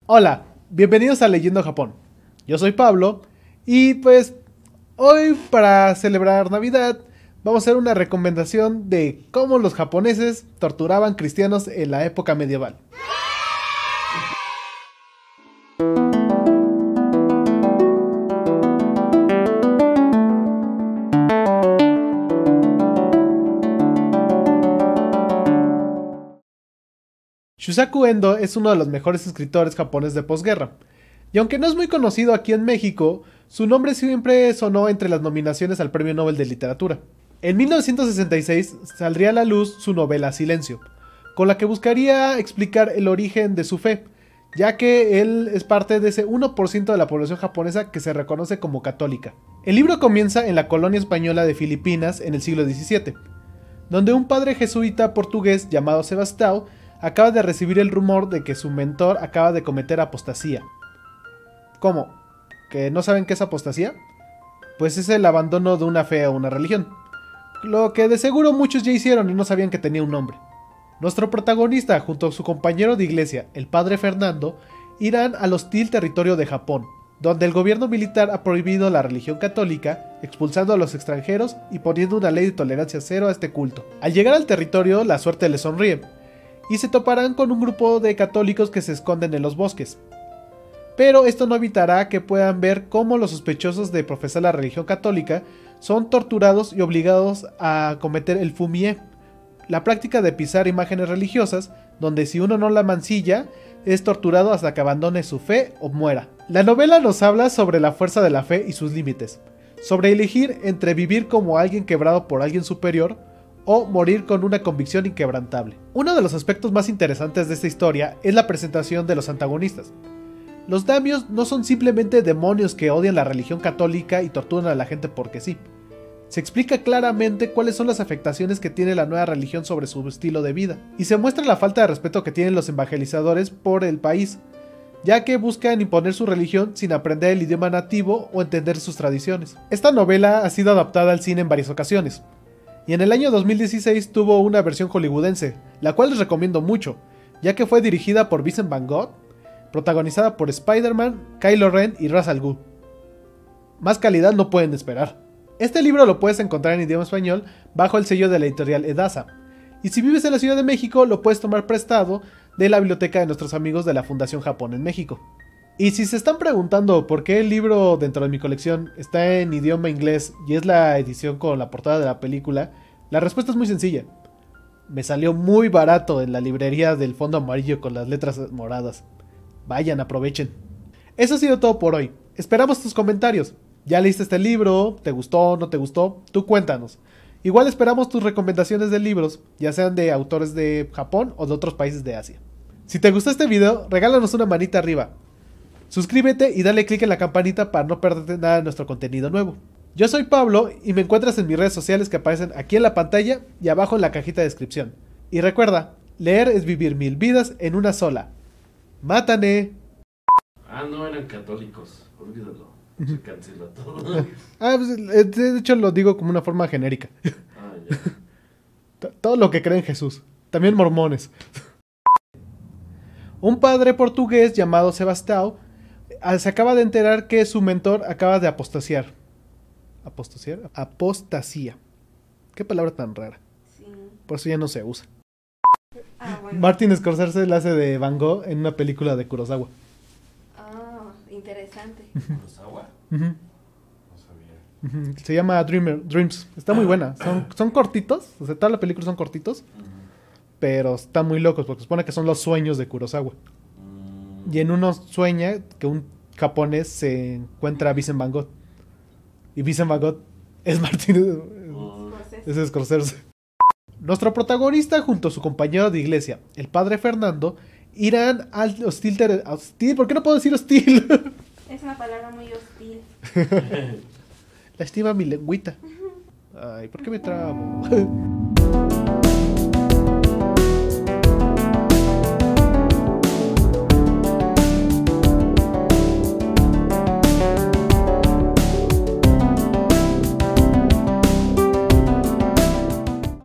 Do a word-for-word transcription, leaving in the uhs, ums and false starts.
Hola, bienvenidos a Leyendo Japón. Yo soy Pablo y pues hoy para celebrar Navidad vamos a hacer una recomendación de cómo los japoneses torturaban cristianos en la época medieval. Shusaku Endo es uno de los mejores escritores japoneses de posguerra, y aunque no es muy conocido aquí en México, su nombre siempre sonó entre las nominaciones al Premio Nobel de Literatura. En mil novecientos sesenta y seis saldría a la luz su novela Silencio, con la que buscaría explicar el origen de su fe, ya que él es parte de ese uno por ciento de la población japonesa que se reconoce como católica. El libro comienza en la colonia española de Filipinas en el siglo diecisiete, donde un padre jesuita portugués llamado Sebastião acaba de recibir el rumor de que su mentor acaba de cometer apostasía. ¿Cómo? ¿Que no saben qué es apostasía? Pues es el abandono de una fe o una religión. Lo que de seguro muchos ya hicieron y no sabían que tenía un nombre. Nuestro protagonista, junto a su compañero de iglesia, el padre Fernando, irán al hostil territorio de Japón, donde el gobierno militar ha prohibido la religión católica, expulsando a los extranjeros y poniendo una ley de tolerancia cero a este culto. Al llegar al territorio, la suerte les sonríe, y se toparán con un grupo de católicos que se esconden en los bosques. Pero esto no evitará que puedan ver cómo los sospechosos de profesar la religión católica son torturados y obligados a cometer el fumie, la práctica de pisar imágenes religiosas, donde si uno no la mancilla, es torturado hasta que abandone su fe o muera. La novela nos habla sobre la fuerza de la fe y sus límites, sobre elegir entre vivir como alguien quebrado por alguien superior, o morir con una convicción inquebrantable. Uno de los aspectos más interesantes de esta historia es la presentación de los antagonistas. Los daimyos no son simplemente demonios que odian la religión católica y torturan a la gente porque sí. Se explica claramente cuáles son las afectaciones que tiene la nueva religión sobre su estilo de vida, y se muestra la falta de respeto que tienen los evangelizadores por el país, ya que buscan imponer su religión sin aprender el idioma nativo o entender sus tradiciones. Esta novela ha sido adaptada al cine en varias ocasiones, y en el año dos mil dieciséis tuvo una versión hollywoodense, la cual les recomiendo mucho, ya que fue dirigida por Vincent Van Gogh, protagonizada por Spider-Man, Kylo Ren y Ra's al Ghul. Más calidad no pueden esperar. Este libro lo puedes encontrar en idioma español bajo el sello de la editorial Edasa, y si vives en la Ciudad de México lo puedes tomar prestado de la biblioteca de nuestros amigos de la Fundación Japón en México. Y si se están preguntando por qué el libro dentro de mi colección está en idioma inglés y es la edición con la portada de la película, la respuesta es muy sencilla. Me salió muy barato en la librería del fondo amarillo con las letras moradas. Vayan, aprovechen. Eso ha sido todo por hoy. Esperamos tus comentarios. ¿Ya leíste este libro? ¿Te gustó? ¿No te gustó? Tú cuéntanos. Igual esperamos tus recomendaciones de libros, ya sean de autores de Japón o de otros países de Asia. Si te gustó este video, regálanos una manita arriba. Suscríbete y dale click en la campanita para no perderte nada de nuestro contenido nuevo. Yo soy Pablo y me encuentras en mis redes sociales que aparecen aquí en la pantalla y abajo en la cajita de descripción. Y recuerda, leer es vivir mil vidas en una sola. ¡Mátane! Ah, no eran católicos, olvídalo. Se cancela todo. Ah, pues, de hecho lo digo como una forma genérica. Ah, ya. Todo lo que creen en Jesús. También mormones. Un padre portugués llamado Sebastião se acaba de enterar que su mentor acaba de apostasiar. ¿Apostasiar? Apostasía. Qué palabra tan rara. Sí. Por eso ya no se usa. Ah, bueno. Martin Scorsese la hace de Van Gogh en una película de Kurosawa. Ah, interesante. ¿Kurosawa? Uh-huh. No sabía. Uh-huh. Se llama Dreamer, Dreams. Está muy buena. Son, son cortitos. O sea, toda la película son cortitos. Uh-huh. Pero están muy locos porque se supone que son los sueños de Kurosawa. Mm. Y en uno sueña que un japonés se encuentra a Vincent Van Gogh. Y Vincent Van Gogh es Martin. Mm. Es Scorsese. Nuestro protagonista junto a su compañero de iglesia, el padre Fernando, irán al hostil... Ter- hostil ¿Por qué no puedo decir hostil? Es una palabra muy hostil. Lastima mi lengüita. Ay, ¿por qué me trabo?